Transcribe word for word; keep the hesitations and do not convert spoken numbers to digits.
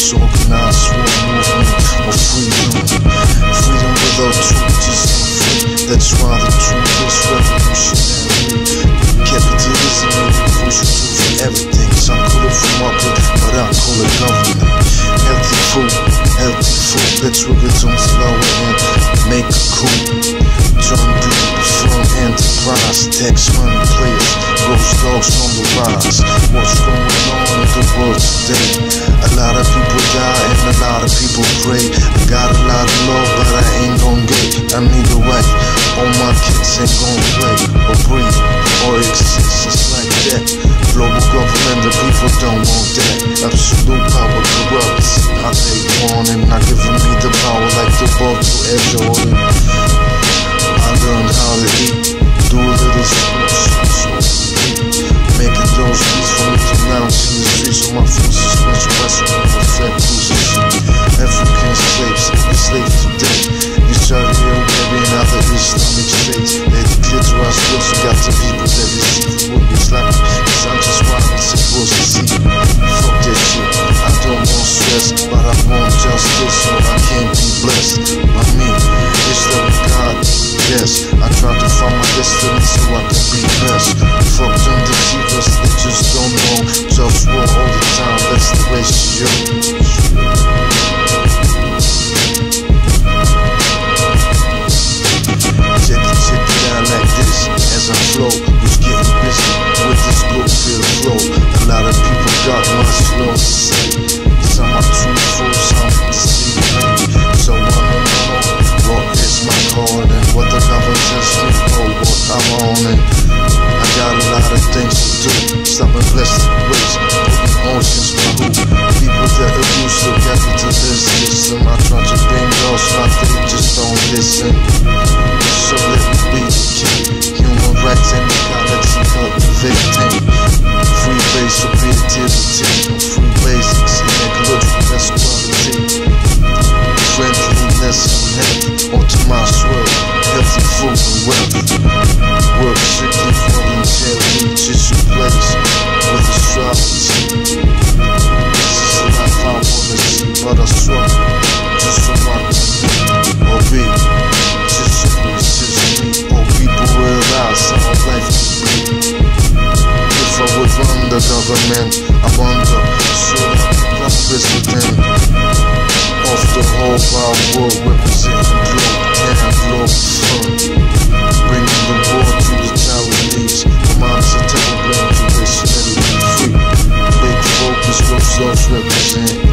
this organized sword movement of freedom. Freedom without truth is free. That's why the truth is revolutionary. Capitalism may be crucial for everything. Some call it free market, but I call it government. Healthy food, healthy food. Let's work it on slower and make a coup. Join GLOBALFIRM enterprise. Tax money players, GhostDogz on the rise. What's going on in the world today? A lot of people die and a lot of people pray. I got a lot of love, but I ain't gon' get. I need a wife. All my kids ain't gon' play or breathe or exist just like that. Global government, the people don't want that. Absolute power corrupts how they want it, not giving me the power like the ball to edge order. I learned how to eat, do a little sports, making those beats for me to lounge in the streets of my food suspension, restaurant with fat cruisers. African slaves, enslaved today. Saudi Arabia and other Islamic states. They declare to us those who got the people that receive the word Islamic. Cause I'm just what I'm supposed to see. Fuck that shit, I don't want stress, but I want justice, so I can't be blessed by me. It's the God, yes. I try to find my destiny so I can be best. Fuck them deceivers, they just don't know. Just war all the time, that's the ratio. Check it, check it out like this as I flow. Who's getting busy with this good feel flow? A lot of people got much slow to say. Some are truthful, some deceive me. So I wanna know what is my calling, what the government says me for, what I'm on it. I got a lot of things to do. Stop and bless the ways, putting oceans my who. People that abuse the capitalist system. I try to bring those, but they just don't listen. So let me be the king. Human rights and equality cultivating. Free base for creativity. Free basics in ecological best quality. Friendliness and health. Optimized world. Healthy food and wealth. Work strictly voluntarily. Tissue place with astrology. This is the life I wanna see, but I struggle just so I can or be. Just or people realize how life can be. If I would run the government, I wonder, should I become president of the whole wide world, representing globe, and GLOBALFIRM, bringing the war to the charities. The minds are terrible, and the race, let it be free. Big focus, GhostDogz represent.